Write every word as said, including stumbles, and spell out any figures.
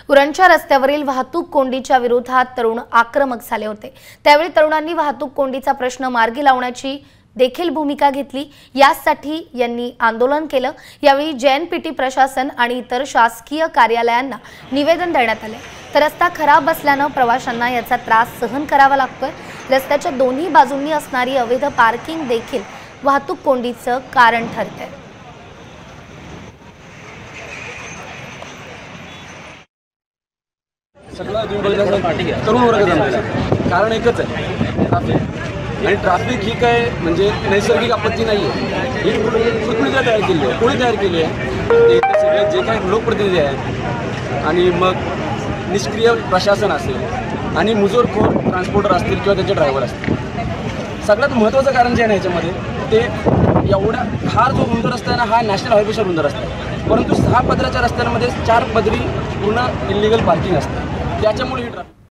उरणच्या रस्त्यावरील वाहतूक कोंडीच्या विरोधात तरुण आक्रमक झाले होते। त्यावेळी तरुणांनी वाहतूक कोंडीचा प्रश्न मार्गी लावण्याची देखील भूमिका घेतली। यासाठी यांनी आंदोलन केलं। यावेळी जेएनपीटी प्रशासन आणि इतर शासकीय कार्यालयांना निवेदन देण्यात आले। तर रस्ता खराब असल्याने प्रवाशांना याचा त्रास सहन करावा लागतोय। रस्त्याच्या दोन्ही बाजूंनी असणारी अवैध पार्किंग देखील वाहतूक कोंडीचं कारण ठरते। सगळा तरुण वर्ग जमलेला आहे। कारण एकच आहे, ट्रॅफिक। आणि ट्रॅफिक ही काय म्हणजे नैसर्गिक आपत्ती नाही आहे, ही पृथ्वीला तयार केली आहे, कोणी तयार केली आहे? ते सगळे जे काही लोकप्रतिनिधी आहेत आणि मग निष्क्रिय प्रशासन असेल आणि मुजोरखोर ट्रान्सपोर्टर असतील किंवा त्याचे ड्रायव्हर असतील। सगळ्यात महत्त्वाचं कारण जे आहे ना याच्यामध्ये, ते एवढा हा जो रुंद रस्ता आहे ना, हा नॅशनल हायवेपेक्षा रुंद रस्ता आहे, परंतु सहा पदराच्या रस्त्यांमध्ये चार पदरी पूर्ण इलिगल पार्किंग असते। त्याच्यामुळे ही ट्रॅफिक